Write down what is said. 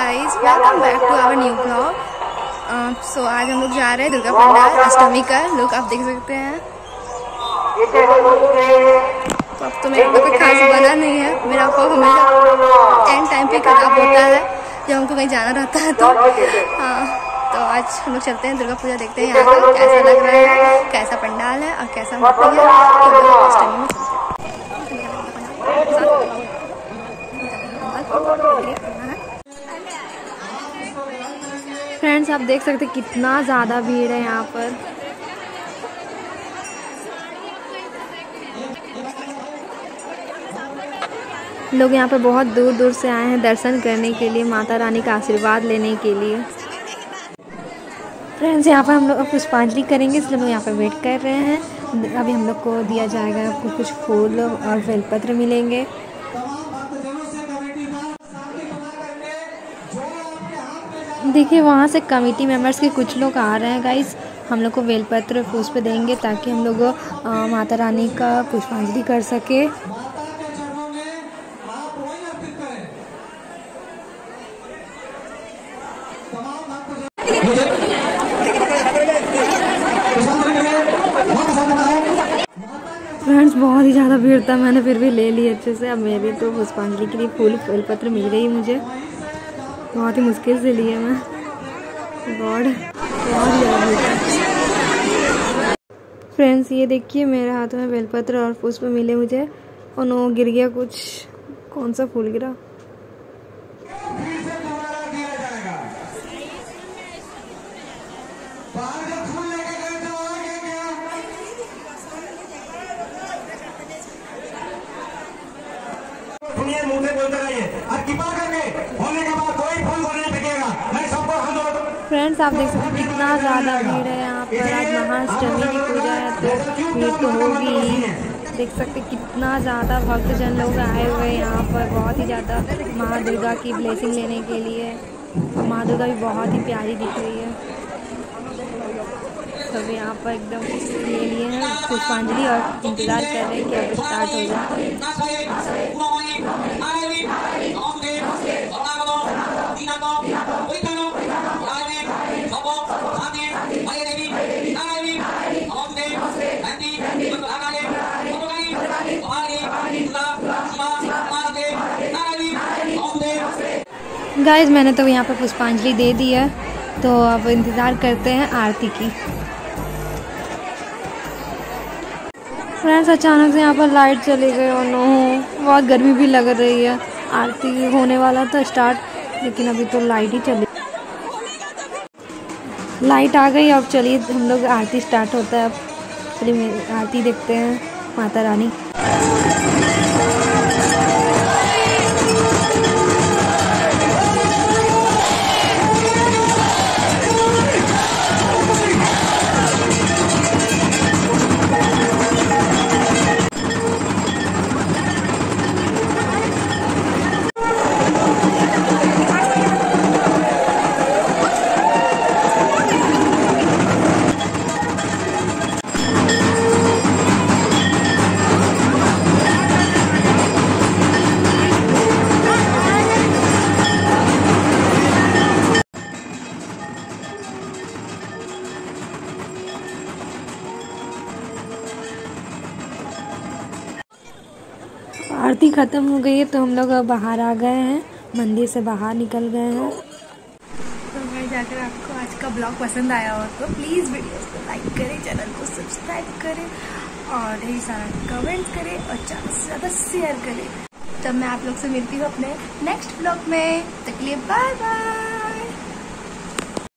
Guys, welcome back to our new blog. So आज हम लोग जा रहे हैं दुर्गा पंडाल अष्टमी का लुक आप देख सकते हैं। तो अब तो मेरा कोई खास बना नहीं है, मेरा व्लॉग हमेशा एंड टाइम पे खराब होता है जब हमको कहीं जाना रहता है। तो हाँ, तो आज हम लोग चलते हैं दुर्गा पूजा, देखते हैं यहाँ का कैसा लग रहा है, कैसा पंडाल है और कैसा होती है। तो अष्टमी में फ्रेंड्स आप देख सकते हैं कितना ज़्यादा भीड़ है यहाँ पर। लोग यहाँ पर बहुत दूर दूर से आए हैं दर्शन करने के लिए, माता रानी का आशीर्वाद लेने के लिए। फ्रेंड्स यहाँ पर हम लोग पुष्पांजलि करेंगे, इसलिए हम लोग यहाँ पर वेट कर रहे हैं। अभी हम लोग को दिया जाएगा कुछ फूल और बेलपत्र मिलेंगे। देखिए वहाँ से कमेटी मेंबर्स के कुछ लोग आ रहे हैं गाइस, हम लोग को बेलपत्र पुष्प देंगे ताकि हम लोग माता रानी का पुष्पांजलि कर सके। फ्रेंड्स बहुत ही ज़्यादा भीड़ था, मैंने फिर भी ले ली अच्छे से। अब मेरी तो पुष्पांजलि के लिए फूल बेलपत्र मिल गई मुझे, बहुत ही मुश्किल से लिए मैं। गॉड बहुत ज़्यादा। फ्रेंड्स ये देखिए मेरे हाथ में बेलपत्र और पुष्प मिले मुझे। और नो गिर गया कुछ, कौन सा फूल गिरा? मुंह से बोलते रहिए और कृपा करके होने के बाद कोई फूल बोलने फेंकेगा, मैं सबको हाथ। फ्रेंड्स आप देख सकते हैं कितना ज़्यादा भीड़ है यहाँ पर। आज महाअष्टमी की पूजा है तो भीड़ तो होगी ही। देख सकते कितना ज़्यादा भक्तजन लोग आए हुए हैं यहाँ पर, बहुत ही ज़्यादा माँ दुर्गा की ब्लेसिंग लेने के लिए। माँ दुर्गा भी बहुत ही प्यारी दिख रही है। सब यहाँ पर एकदम ले लिए हैं पुष्पांजलि और इंतज़ार कर रहे हैं कि अब स्टार्ट हो जाए। गाइस मैंने तो यहाँ पर पुष्पांजलि दे दी है, तो अब इंतज़ार करते हैं आरती की। फ्रेंड्स अचानक से यहाँ पर लाइट चली गई और नो बहुत गर्मी भी लग रही है। आरती होने वाला था स्टार्ट, लेकिन अभी तो लाइट ही चली। लाइट आ गई, अब चलिए हम लोग आरती स्टार्ट होता है। अब चलिए आरती देखते हैं माता रानी। आरती ख़त्म हो गई है तो हम लोग बाहर आ गए हैं, मंदिर से बाहर निकल गए हैं। तो मैं जाकर आपको आज का ब्लॉग पसंद आया हो तो प्लीज़ वीडियो को लाइक करें, चैनल को सब्सक्राइब करें और ढेर सारा कमेंट करें और ज़्यादा से ज़्यादा शेयर करें। तब मैं आप लोग से मिलती हूँ अपने नेक्स्ट ब्लॉग में। तक के लिए बाय बाय।